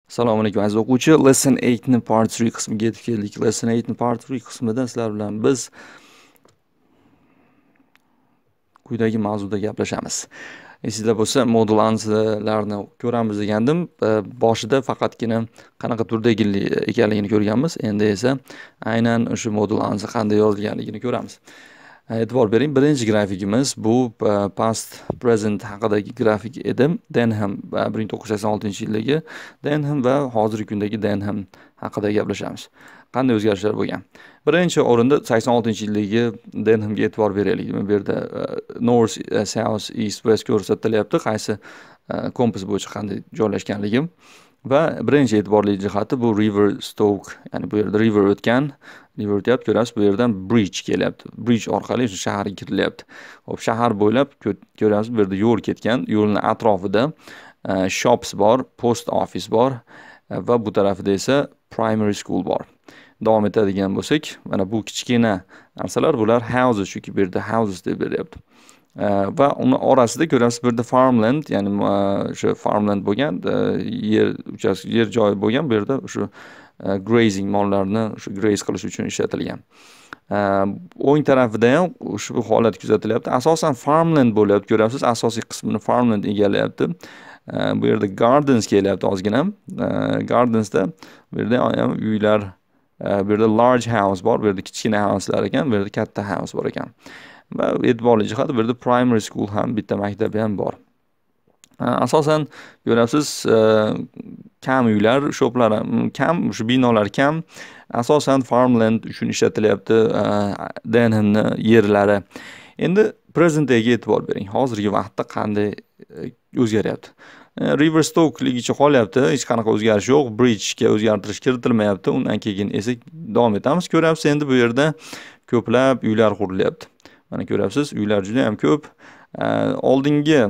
Assalomu alaykum aziz o'quvchi. Lesson 8 ni part 3 qismiga yetib keldik. Lesson 8 ni part 3 qismida sizlar bilan biz quyidagi mavzuda gaplashamiz. Esingizda bo'lsa, modul anslarni ko'ramiz degandim. Boshida faqatgina qanaqa turda ekanligini ko'rganmiz. Endi esa aynan o'sha modul answer qanday yozilganligini ko'ramiz. E'tibor bering, birinchi grafikimiz bu past present haqidagi grafik edi. Denham 1986-yildagi Denham va hozirgi kundagi Denham haqida gaplashamiz. Qanday o'zgarishlar bo'lgan? Birinchi o'rinda 86-yildagi Denhamga e'tibor beraylik. Bu yerda north, south, east, west ko'rsatilyapti, qaysi kompas bo'yicha qanday joylashganligi. Va birinchi e'tiborli jihati bu River Stoke, ya'ni bu yerda river o'tgan, river o'tyapti, ko'rasiz, bu yerdan bridge kelyapti. Bridge orqali shaharga kirilyapti. Xo'p, shahar bo'ylab ko'rasiz, bu yerda yo'l ketgan, yo'lning atrofida shops bor, post office bor va bu tarafida esa primary school bor. Davom etadigan bo'lsak, mana bu kichkina narsalar, bular houses, chunki bu yerda houses deb beryapti. Va uni orasida ko'rasiz, bu yerda farmland, ya'ni o'sha farmland bo'lgan, yer joyi bo'lgan, bu yerda o'sha grazing, mollarni o'sha graze qilish uchun ishlatilgan. O'ng tarafida ham ushbu holat kuzatilyapti. Asosan farmland bo'lyapti, ko'rasiz, asosiy qismini farmland egallayapti. Bu yerda gardens kelyapti ozgina. Gardensda bu yerda ham uylar, bu yerda large house bor, bu yerda kichkina houselar ekan, bu yerda katta house bor ekan. Va e'tiborli jihati bu yerda primary school ham, bitta maktab ham bor. Asosan ko'rasiz, kam uylar, shoplar kam, shu binolar kam. Asosan farmland uchun ishlatilyapti Denhamni yerlari. Endi presentga e'tibor bering. Hozirgi vaqtda qanday o'zgaryapti? River Stoke'ligicha qolyapti, hech qanaqa o'zgarish yo'q. Bridge'ga o'zgartirish kiritilmayapti. Undan keyin esa davom etamiz. Ko'rasiz, endi bu yerda ko'plab uylar qurilyapti. Mana ko'rasiz, uylar juda ham ko'p. Oldingi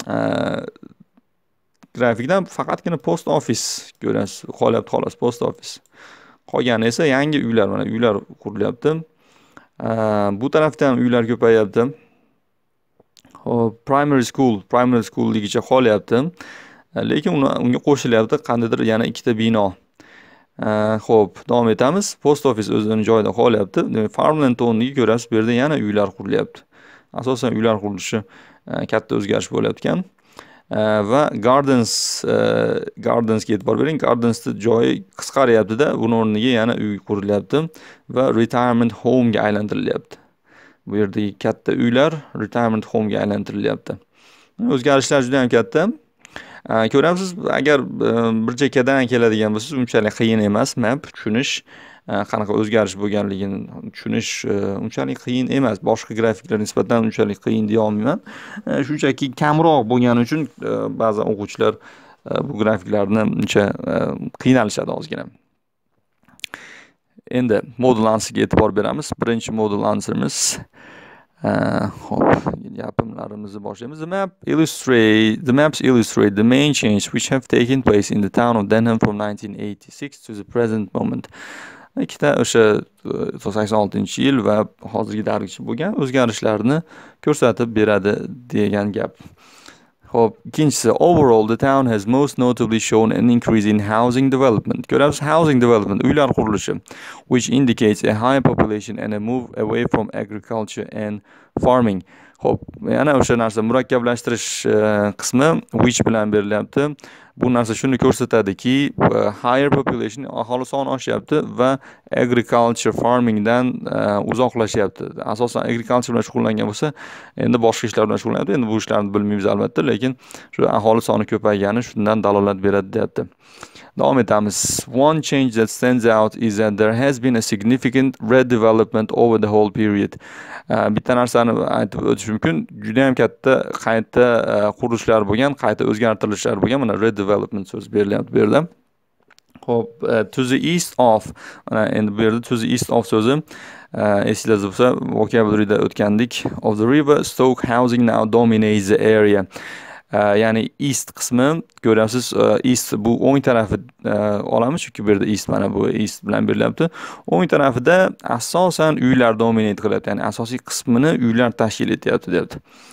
grafikdan faqatgina post office ko'rasiz, qolyapti xolos, post office. Qolgani esa yangi uylar, mana uylar qurilyapti. Bu tarafda ham uylar ko'payapti. Hop, primary school ligicha qolyapti. Lekin unga qo'shilyapti qandaydir yana ikkita bino. Xo'p, davom etamiz. Post office o'zining joyida qolyapti. Farmland o'rniga ko'rasiz, bu yerda yana uylar qurilyapti. Asosan uylar qurilishi katta o'zgarish bo'layotgan. Va gardensga e'tibor bering. Gardensda joyi qisqaryapti-da, buning o'rniga yana uy qurilyapti va retirement home ga aylantirilyapti. Bu yerdagi katta uylar retirement home ga aylantirilyapti. O'zgarishlar juda ham katta. Ko'ramsiz, agar bir chekkadan keladigan bo'lsangiz, unchalik qiyin emas, map tushunish, qanaqa o'zgarish bo'lganligini tushunish unchalik qiyin emas. Boshqa grafiklar nisbatan unchalik qiyin deya olmayman. Shunchaki kamroq bo'lgani uchun ba'zi o'quvchilar bu grafiklarni uncha qiynalishadi ozgina. Endi modul answerga e'tibor beramiz. Birinchi modul answerimiz, hop, gapimlarimizni boshlaymiz. The maps illustrate the main changes which have taken place in the town of Denham from 1986 to the present moment. Ikkita o'sha 86-yil va hozirgi davrgacha bo'lgan o'zgarishlarni ko'rsatib beradi degan gap. Hop, ikkinchisi, overall the town has most notably shown an increase in housing development. Ko'rasiz, housing development, uylar qurilishi, which indicates a high population and a move away from agriculture and farming. Hop, yana o'sha narsa murakkablashtirish qismi which bilan berilyapti. Bu narsa shuni ko'rsatadiki, higher population, aholi soni oshyapti va agriculture, farmingdan uzoqlashyapti. Asosan agriculture bilan shug'ullangan bo'lsa, endi boshqa ishlar bilan shug'ullanyapti. Endi bu ishlarni bilmaymiz albatta, lekin shu aholi soni ko'paygani shundan dalolat beradi, deyapti. Davom etamiz. One change that stands out is that there has been a significant redevelopment over the whole period. Bitta narsani aytib o'tish mumkin. Juda ham katta qayta qurilishlar bo'lgan, qayta o'zgartirishlar bo'lgan. Mana redevelopment so'zi berilyapti bu yerda. Xo'p, to the east of, endi bu yerda to the east of so'zi esingizda bo'lsa, vocabulary'da o'tgandik. Of the river, Stoke housing now dominates the area. Ya'ni east qismi, ko'rasiz, east bu o'ng tarafi olamiz, chunki bu yerda east, mana bu east bilan berilyapti. O'ng tarafida asosan uylar dominate qilyapti, ya'ni asosiy qismini uylar tashkil etyapti, deyapti.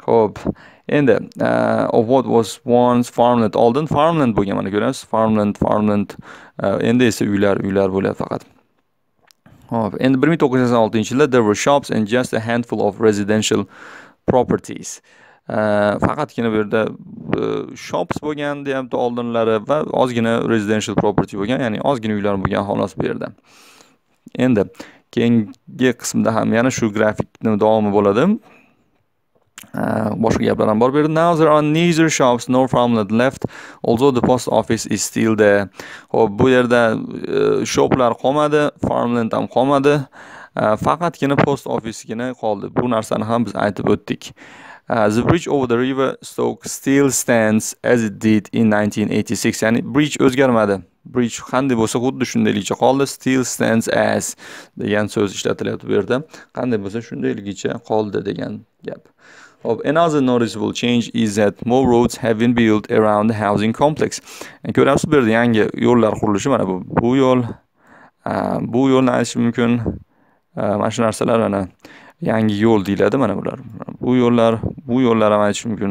Xo'p, endi of what was once farmland, oldin farmland bo'lgan, mana ko'rasiz, farmland, endi esa uylar bo'ladi faqat. Hop, endi 1986-yilda there were shops and just a handful of residential properties. Faqatgina bu yerda shops bo'lgan deyapti oldinlari va ozgina residential property bo'lgan, ya'ni ozgina uylar bo'lgan xolos bu yerda. Endi keyingi qismda ham yana shu grafikni davomi bo'ladi. Boshqa gaplar ham bor bu yerda. Now there are neither shops nor farmland left, although the post office is still there. Xo'p, bu yerda shoplar qolmadi, farmland ham qolmadi. Faqatgina post office'gina qoldi. Bu narsani ham biz aytib o'tdik. The bridge over the river Stoke still stands as it did in 1986. Ya'ni bridge o'zgarmadi. Bridge qanday bo'lsa xuddi shundayligicha qoldi. Still stands as degan so'z ishlatilyapti bu yerda. Qanday bo'lsa shundayligicha qoldi degan gap. Another noticeable change is that more roads have been built around the housing complex. Ko'rasiz bu yerda yangi yo'llar qurilishi, mana bu yo'l, bu yo'lni aytish mumkin. Mana shu narsalar mana yangi yo'l deyiladi, mana bular. Bu yo'llar ham aytish mumkin.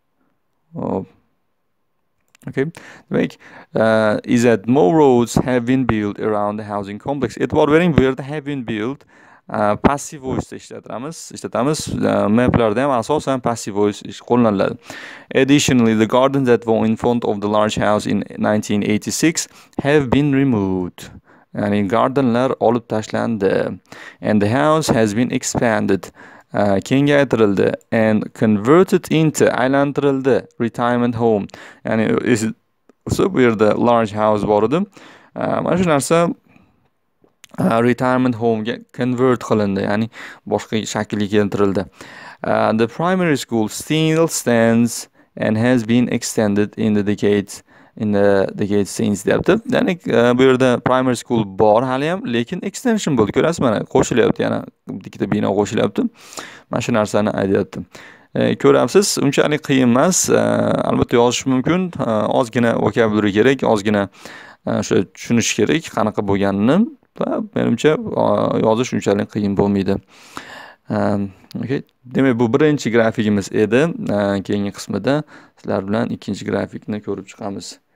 Okay. Demak, is that more roads have been built around the housing complex. E'tibor bering, bu yerda have been built passive voice ishlatamiz. Maplarda ham asosan passive voice qo'llaniladi. Additionally, the gardens that were in front of the large house in 1986 have been removed. Ya'ni gardenlar olib tashlandi. And the house has been expanded. Kengaytirildi and converted into, aylantirildi, retirement home. Ya'ni bu yerda large house bor edi. Mana shu narsa retirement home ga convert qilindi, ya'ni boshqa shaklga keltirildi. The primary school still stands and has been extended in the decades since deyapti. Ya'ni bu yerda primary school bor hali ham, lekin extension bo'ldi. Ko'rasiz, mana qo'shilyapti, yana ikkita bino qo'shilyapti. Mana shu narsani aytyapti. Ko'ramsiz, unchalik qiyin emas. Albatta yozish mumkin. Ozgina vokabulari kerak, ozgina shu tushunish kerak qanaqa bo'lganini. Va menimcha yozish unchalik qiyin bo'lmaydi. Okay. Demak, bu birinchi grafikimiz edi. Keyingi qismida sizlar bilan ikkinchi grafikni ko'rib chiqamiz.